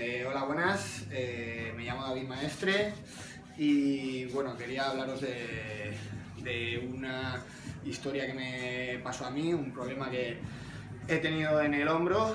Hola, buenas, me llamo David Maestre y bueno, quería hablaros de una historia que me pasó a mí, un problema que he tenido en el hombro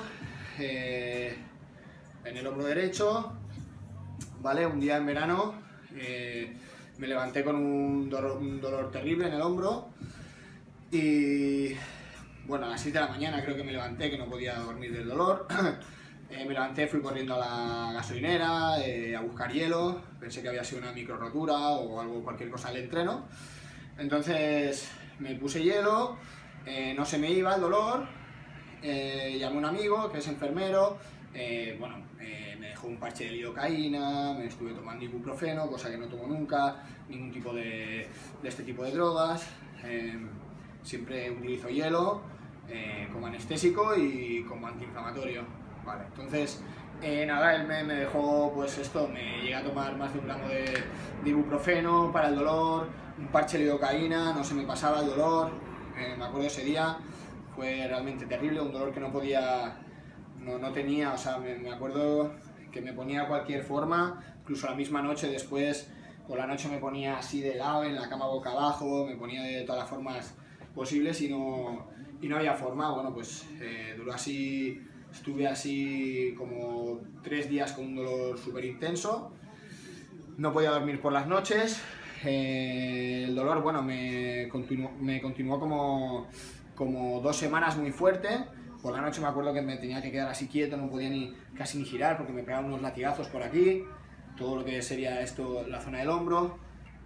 derecho, ¿vale? Un día en verano me levanté con un dolor terrible en el hombro y bueno, a las 7 de la mañana creo que me levanté, que no podía dormir del dolor. Me levanté, fui corriendo a la gasolinera a buscar hielo, pensé que había sido una micro rotura o algo, cualquier cosa del entreno. Entonces me puse hielo, no se me iba el dolor, llamé a un amigo que es enfermero, me dejó un parche de lidocaína, me estuve tomando ibuprofeno, cosa que no tomo nunca, ningún tipo de este tipo de drogas, siempre utilizo hielo como anestésico y como antiinflamatorio. Vale, entonces, nada, él me dejó, pues esto, me llegué a tomar más de 1 gramo de ibuprofeno para el dolor, un parche de lidocaína, no se me pasaba el dolor, me acuerdo ese día, fue realmente terrible, un dolor que no podía, no tenía, o sea, me acuerdo que me ponía de cualquier forma, incluso la misma noche después, por la noche me ponía así de lado, en la cama boca abajo, me ponía de todas las formas posibles y no había forma. Bueno, pues duró así. Estuve así como 3 días con un dolor súper intenso, no podía dormir por las noches, el dolor, bueno, me continuó como 2 semanas muy fuerte. Por la noche me acuerdo que me tenía que quedar así quieto, no podía casi ni girar porque me pegaban unos latigazos por aquí, todo lo que sería esto, la zona del hombro.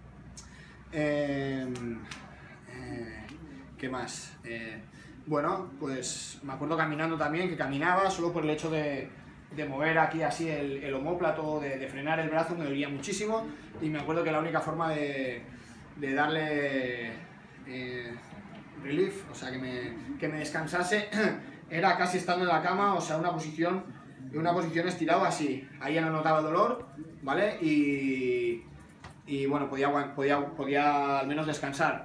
¿Qué más? Bueno, pues me acuerdo caminando también, que caminaba solo por el hecho de mover aquí así el omóplato, de frenar el brazo, me dolía muchísimo y me acuerdo que la única forma de darle relief, o sea, que me descansase, era casi estando en la cama, o sea, una posición estirado así, ahí ya no notaba el dolor, ¿vale? Y bueno, podía al menos descansar.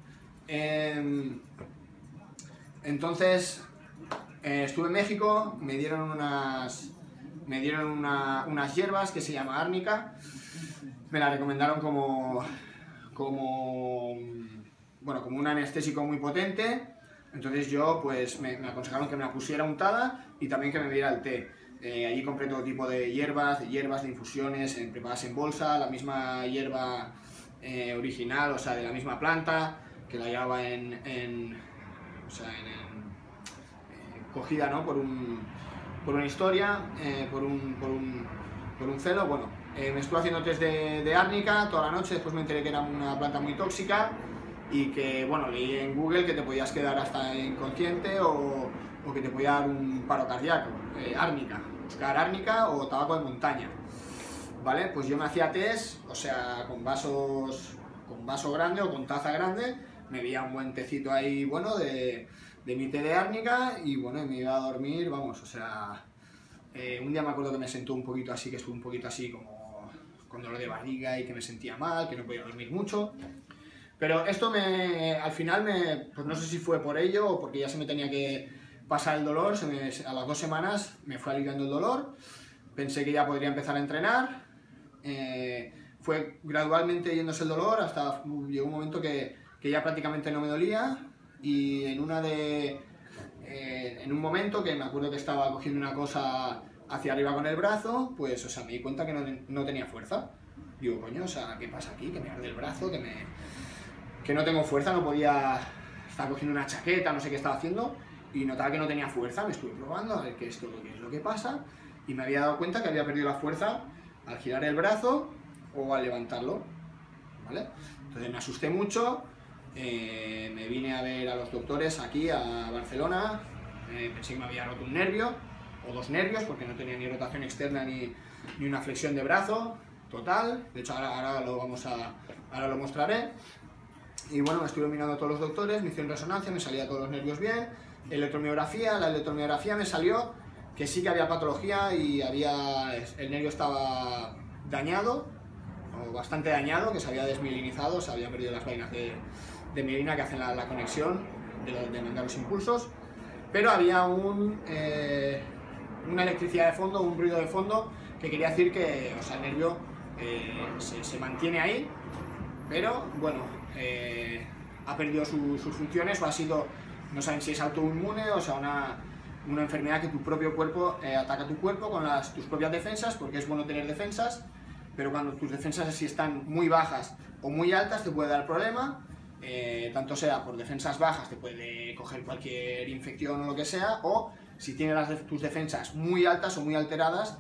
Entonces estuve en México, me dieron unas hierbas que se llama árnica, me la recomendaron como un anestésico muy potente. Entonces yo pues me aconsejaron que me la pusiera untada y también que me bebiera el té. Allí compré todo tipo de hierbas, de infusiones, preparadas en bolsa, la misma hierba original, o sea, de la misma planta, que la llevaba cogida, ¿no? por una historia, por un celo. Bueno, me estuve haciendo test de árnica toda la noche, después me enteré que era una planta muy tóxica y que, bueno, leí en Google que te podías quedar hasta inconsciente o que te podía dar un paro cardíaco. Árnica, buscar árnica o tabaco de montaña, ¿vale? Pues yo me hacía test, o sea, con vaso grande o con taza grande, me veía un buen tecito ahí, bueno, de mi té de árnica y bueno, me iba a dormir, vamos, o sea, un día me acuerdo que me sentó un poquito así, que estuve un poquito así como con dolor de barriga y que me sentía mal, que no podía dormir mucho, pero esto al final pues no sé si fue por ello o porque ya se me tenía que pasar el dolor, a las 2 semanas me fue aliviando el dolor, pensé que ya podría empezar a entrenar, fue gradualmente yéndose el dolor hasta llegó un momento que ya prácticamente no me dolía y en un momento que me acuerdo que estaba cogiendo una cosa hacia arriba con el brazo, pues, o sea, me di cuenta que no tenía fuerza. Digo, coño, o sea, ¿qué pasa aquí? Que me arde el brazo, que no tengo fuerza, no podía, estaba cogiendo una chaqueta, no sé qué estaba haciendo y notaba que no tenía fuerza, me estuve probando a ver qué es lo que pasa y me había dado cuenta que había perdido la fuerza al girar el brazo o al levantarlo, ¿vale? Entonces me asusté mucho. Me vine a ver a los doctores aquí a Barcelona, pensé que me había roto un nervio o 2 nervios porque no tenía ni rotación externa ni una flexión de brazo total. De hecho ahora lo mostraré. Y bueno, me estuve mirando a todos los doctores, me hicieron resonancia, me salía todos los nervios bien, la electromiografía me salió que sí que había patología y el nervio estaba dañado, o bastante dañado, que se había desmielinizado, se habían perdido las vainas de mielina que hacen la conexión de mandar los impulsos, pero había un una electricidad de fondo, un ruido de fondo, que quería decir que, o sea, el nervio se mantiene ahí, pero bueno, ha perdido sus funciones o ha sido, no saben si es autoinmune, o sea, una enfermedad que tu propio cuerpo ataca a tu cuerpo con tus propias defensas, porque es bueno tener defensas, pero cuando tus defensas así están muy bajas o muy altas te puede dar problema, tanto sea por defensas bajas, te puede coger cualquier infección o lo que sea, o si tienes tus defensas muy altas o muy alteradas,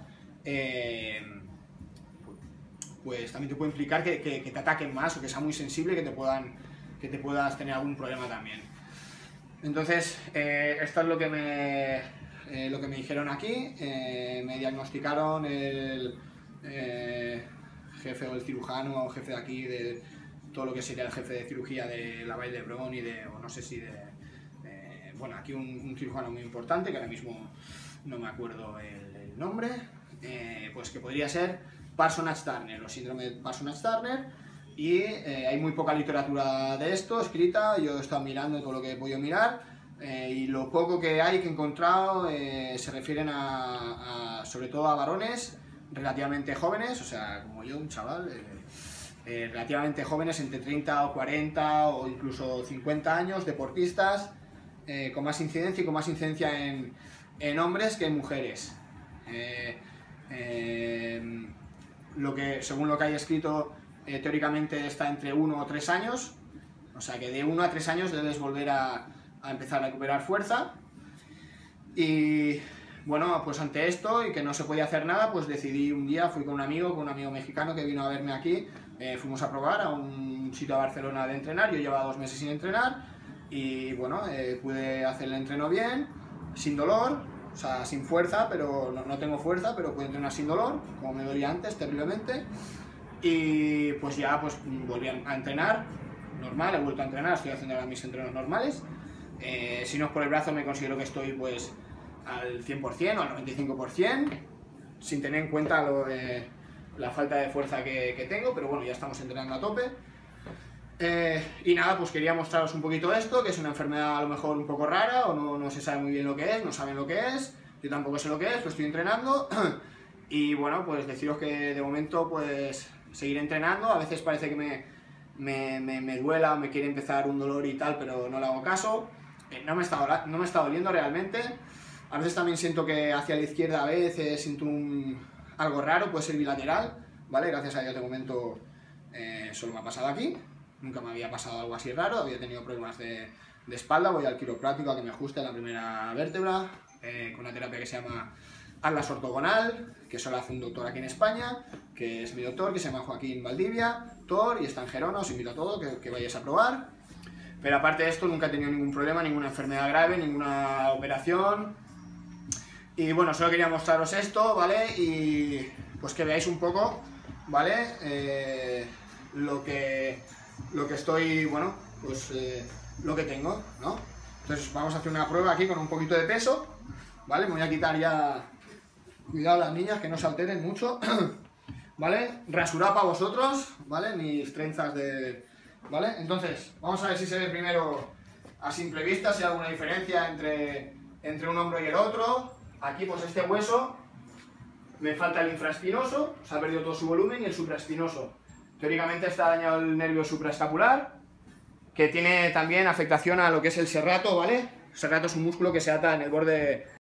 pues también te puede implicar que te ataquen más o que sea muy sensible, que te puedas tener algún problema también. Entonces, esto es lo que me dijeron aquí. Me diagnosticaron el jefe o el cirujano o jefe de aquí, de todo lo que sería el jefe de cirugía de la Vall d'Hebron o no sé si bueno, aquí un cirujano muy importante, que ahora mismo no me acuerdo el nombre, pues que podría ser Parsonage-Turner o síndrome de Parsonage-Turner, y hay muy poca literatura de esto escrita. Yo he estado mirando todo lo que he podido mirar, y lo poco que hay que he encontrado se refieren sobre todo a varones relativamente jóvenes, o sea, como yo, un chaval, relativamente jóvenes, entre 30 o 40 o incluso 50 años, deportistas, con más incidencia y con más incidencia en hombres que en mujeres. Según lo que hay escrito, teóricamente está entre 1 o 3 años, o sea que de 1 a 3 años debes volver a empezar a recuperar fuerza. Y bueno, pues ante esto y que no se podía hacer nada, pues decidí un día, fui con un amigo mexicano que vino a verme aquí, fuimos a probar a un sitio de Barcelona de entrenar. Yo llevaba 2 meses sin entrenar y bueno, pude hacer el entreno bien, sin dolor, o sea, sin fuerza, pero no tengo fuerza, pero pude entrenar sin dolor, como me dolía antes terriblemente. Y pues ya pues volví a entrenar normal, he vuelto a entrenar, estoy haciendo ahora mis entrenos normales. Si no es por el brazo, me considero que estoy pues al 100% o al 95%, sin tener en cuenta la falta de fuerza que tengo, pero bueno, ya estamos entrenando a tope. Y nada, pues quería mostraros un poquito esto, que es una enfermedad a lo mejor un poco rara, o no se sabe muy bien lo que es, no saben lo que es, yo tampoco sé lo que es, lo estoy entrenando. Y bueno, pues deciros que de momento pues seguir entrenando. A veces parece que me duela o me quiere empezar un dolor y tal, pero no le hago caso. No me está doliendo realmente. A veces también siento que hacia la izquierda a veces siento algo raro, puede ser bilateral, ¿vale? Gracias a Dios de momento solo me ha pasado aquí. Nunca me había pasado algo así raro, había tenido problemas de espalda. Voy al quiropráctico a que me ajuste la primera vértebra, con una terapia que se llama Atlas ortogonal, que solo hace un doctor aquí en España, que es mi doctor, que se llama Joaquín Valdivia, doctor, y está en Gerona. Os invito a todos que vayáis a probar. Pero aparte de esto, nunca he tenido ningún problema, ninguna enfermedad grave, ninguna operación. Y bueno, solo quería mostraros esto, ¿vale? Y pues que veáis un poco, ¿vale? Lo que estoy, bueno, pues lo que tengo, ¿no? Entonces vamos a hacer una prueba aquí con un poquito de peso, ¿vale? Me voy a quitar ya, cuidado las niñas, que no se alteren mucho, ¿vale? Rasurado para vosotros, ¿vale? Mis trenzas ¿vale? Entonces, vamos a ver si se ve primero a simple vista, si hay alguna diferencia entre un hombro y el otro. Aquí pues este hueso, me falta el infraespinoso, se ha perdido todo su volumen, y el supraespinoso. Teóricamente está dañado el nervio supraescapular, que tiene también afectación a lo que es el serrato, ¿vale? El serrato es un músculo que se ata en el borde